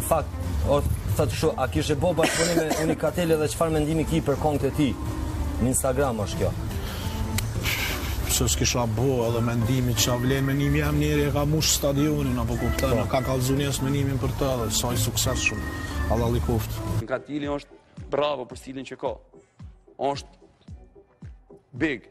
fakt, thotë kështu, a kishe bo bashkëpunim me Unikatili dhe çfarë mendimi ki për këngët e tij? Në Instagram është kjo. Se s'kisha bo edhe mendimi që vlen menimi jam njeri e ka mush stadionin, apo kupton, ka kallzu njerëz menimin për të dhe sa i sukses shumë. Allah i koft. Unikatili është bravo për stilin që ka. Është big.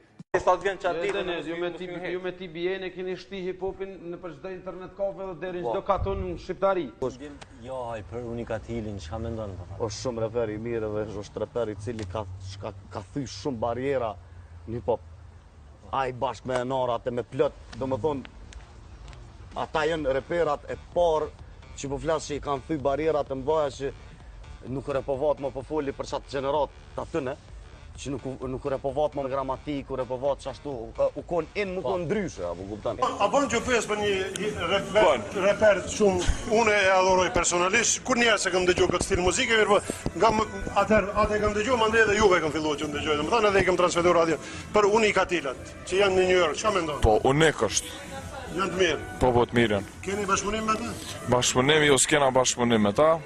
Ju me ti bjene keni shti hip-hopin në për çdo internet kafe dhe deri çdo katon në shqiptari. Jo, aj për Unikatilin, çka mendon? Është shumë reper i mirë dhe është reper i cili ka thyr shumë barjera në hip-hop. Ai bashkë me enarat e me plot, do më thonë, ata janë reperat e parë që po flasë që i kanë thyr barjerat e mbaja që nuk repovat më po foli për qatë gjenerat të atyne, që nuk repovat më gramatik, nuk repovat që ashtu, u konë inë më konë ndryshe, apo kuptan. A bon që pes për një reper shumë, unë e adhoroj personalisht, kur njerë se kam dëgju këtë stil muzike, atë e kam dëgju, ma ndë edhe juve kam fillu që më dëgjoj, dhe më thanë edhe i kam transmetuar radio, për Unikatilat, që janë në New York, që me ndonë? Po, unik është. Janë të mirë? Po, të mirë janë. Keni bashkëpunim me ta? Bashkëpunim, jo s'kena bashkëpunim me ta.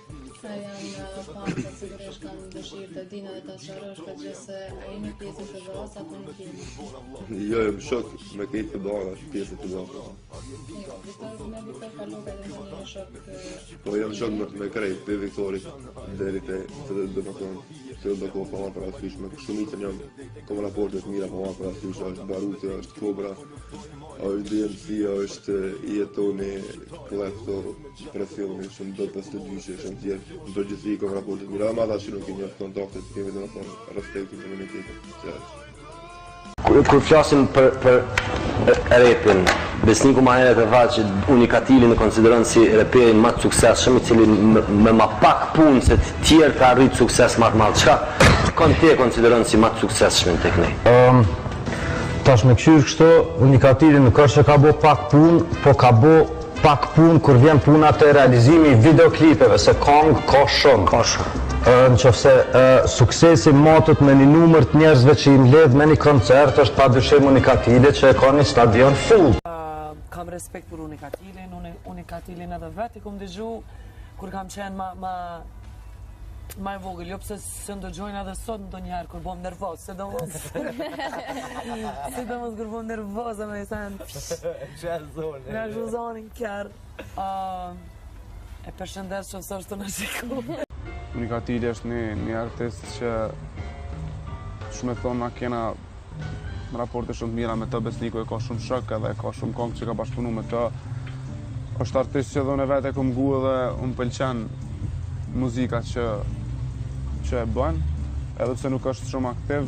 Dëshirë të dinë dhe të shërësh këtë gjë se a jemi pjesën të dhos, apo nuk jemi? Jo, jam shok me kejtë të dhona, është pjesën të dhona. Jo, me Viktor Kalluka dhe në një shok të... Po jam shok me krejt, për Viktorit, deri të dhe dhe më thonë, që dhe kohë pa ma për asysh, me shumicën jam, kom raportet mira pa ma për asysh, është Baruti, është Kobra, është DMC, është Ietoni, Klepto, Presioni, shumë do të të gjyshe, shumë tjerë, në përgjithësi kom raportet mira, ma ta që nuk i një kontaktet, kemi dhe më thonë, respektin të komunitetit, që është. Kur flasim për rapin, Besniku ma herët e tha që Unikatilin e konsideron si reperin më të suksesshëm, i cili me ma pak punë se të tjerë ka rritë sukses më të madh. Çka kanë ti e konsideron si më të suksesshëm tek ne? Tash me këshirë kështu, Unikatili nuk është që ka bo pak punë, po ka bo pak punë kur vjen puna të realizimi i videoklipeve, se këngë ka shumë. Në qofse suksesi matët me një numër të njerëzve që i mbledh me një koncert është pa dyshim Unikatili që e ka një stadion full. Kam respekt për Unikatilin edhe vetë, i kom dëgju kur kam qenë ma e vogël, jo pëse së ndëgjojnë edhe sot ndonjëherë kur bom nervoz, sidomos kur bom nervoz e me i sen me zhuzonin kjerë. E përshëndes që nësë është të në shiku. Unikatili është një artist që shumë e thonë na kena raporte shumë mira me të. Besniku e ka shumë shok edhe ka shumë këngë që ka bashkëpunu me të. Është artist që dhe unë vetë e kom gu dhe unë pëlqen muzika që e bën, edhe pse nuk është shumë aktiv.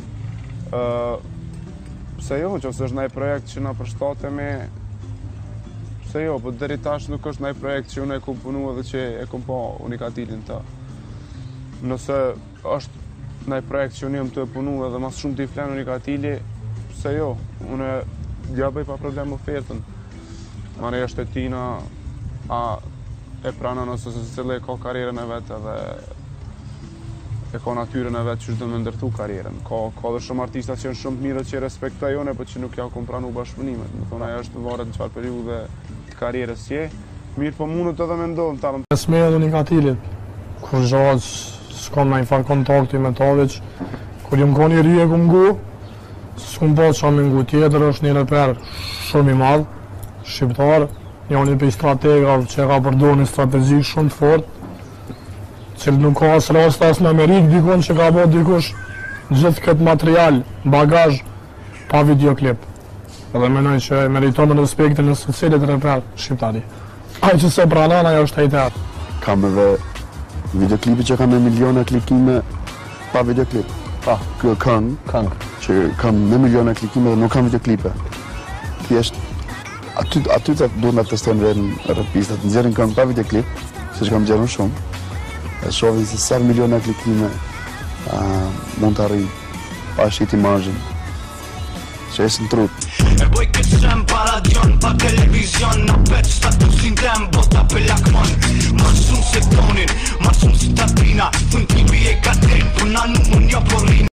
Pse jo, që është ndaj projekt që na përshtatemi, pse jo, po deri tash nuk është ndaj projekt që unë e kom punu edhe që e kom pa Unikatilin të. Nëse është ndaj projekt që unë jem të punu edhe mas shumë t'i flenë Unikatili, pse jo, unë ja bëj pa problem ofertën. Mare është e tina, a e pranon ose se cile e ka karierën e vetë edhe e ka natyrën e vetë që shdo me ndërtu karierën. Ka dhe shumë artista që janë shumë të mirë që respektojone, për që nuk ja kom pranu bashkëpunimet. Më thonë, aja është varet në qëfar periudhe të karierës je. Mirë po mundët edhe me ndonë talën. Besme edhe Unikatilit, kur gjatë s'kam në i farë kontakti me ta veç, kur jëm ka një rije ku m'gu, s'kum po që am m'gu tjetër, është një reper shumë i madhë, shqiptar, një për strategave që ka përdor një strategji shumë të fort, cilë nuk ka asë rast asë në Amerikë dikon që ka bërë dikush gjithë këtë material, bagazh, pa videoklip. Edhe menoj që meriton respektin në secilit reper shqiptari. Ai që se pranon, ajo është hejter. Kam edhe videoklipi që kam me miliona klikime pa videoklip. Pa, kjo këngë, që kam me miliona klikime dhe nuk kam videoklipe. Thjesht, aty të duhet me testojnë rapistat, nëzjerin këngë pa videoklip, se që kam gjerën shumë, e shohin se sa miliona klikime mund të arrijë pa shqit imazhin, që esë në trut. E boj këtë shem pa radion, pa televizion, në petë statusin tem, bota për lakmon. Marë shumë se tonin, marë shumë si tatrina, fën klipi e katrin, puna nuk më një porrin.